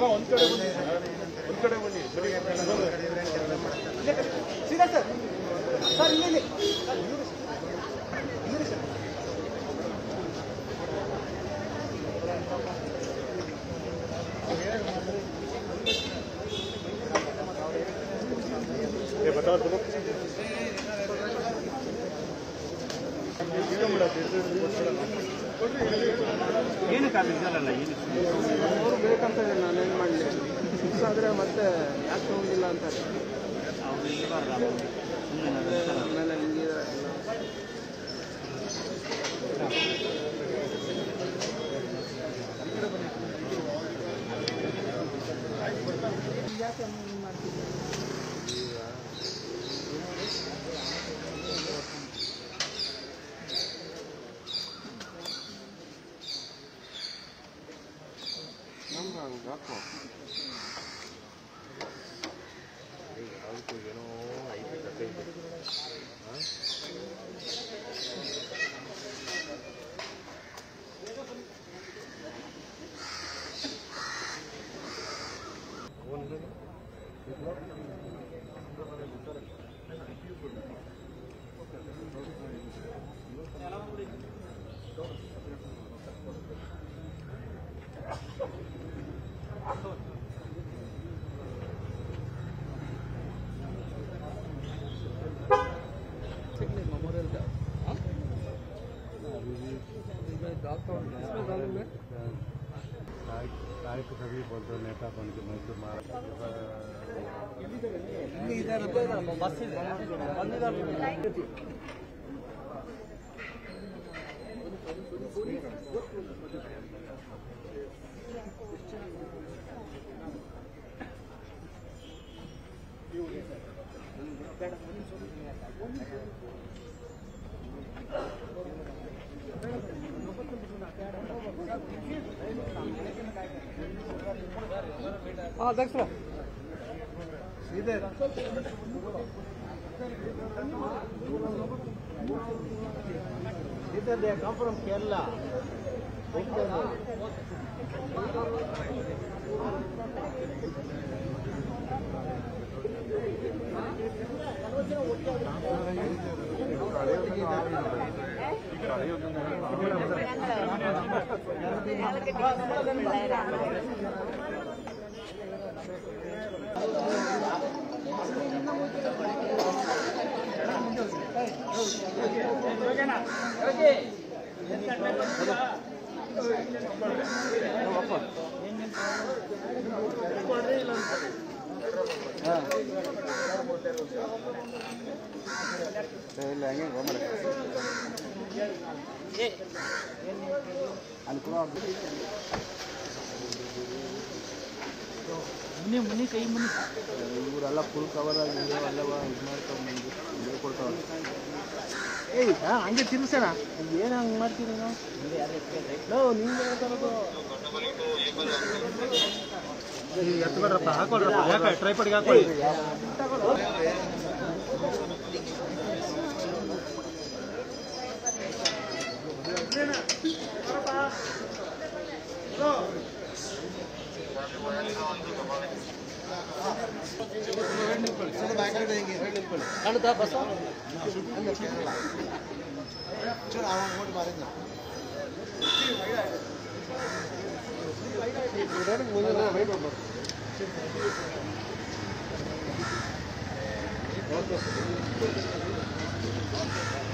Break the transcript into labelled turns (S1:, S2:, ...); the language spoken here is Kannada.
S1: ಒಂದು ಕಡೆ ಬನ್ನಿ ಸೀದಾ ಸರ್ ಸರ್ ಇಲ್ಲಿ बताओ तुम ಏನಕ್ಕಾಗಲ್ಲ ಇದಲ್ಲ ಅವರು ಬೇಕಂತ ನಾನೇನು ಮಾಡಲಿ ಮಿಸ್ ಆದರೆ ಮತ್ತೆ ಯಾಕೆ ತಗೊಂಡಿಲ್ಲ ಅಂತಾರೆ ಅವ್ರು ಇರಬಾರ್ದು ಆಮೇಲೆ ಹಿಂಗಿದ್ದಾರೆ ಯಾಕೆ ಮಾಡ್ತಿದ್ದಾರೆ ಹಾಕೋ ಅದಕ್ಕೂ ಏನೋ ಐದು ಕತೆ ಇದೆ
S2: नायक सभी बोलते नेता बन के मैसूर
S1: अध्यक्ष Either they come from Kerala. मुनि कई मुनि ಇವರೆಲ್ಲ ಫುಲ್ ಕವರ್ ಆಗಿ ಎಲ್ಲವ ಇದು ಮಾಡ್ಕೊಂಡು ಕೊಡ್ತಾವೆ ಏಯ್ ಹಂಗೆ ತಿರ್ಸೋಣ ಏನು ಹಂಗೆ ಮಾಡ್ತೀರಿ ನಾವು ನಿಮ್ಗೆ ಹೇಳ್ತಾರದು ಎತ್ಕೊಡ್ರಪ್ಪ ಹಾಕೊಳ್ರಪ್ಪ ಯಾಕೆ ಟ್ರೈಪಡ್ಗೆ ಹಾಕೊಳ್ಳಿ ಕಾಣುತ್ತಾ ಬಸ್ ಮುಂದೆ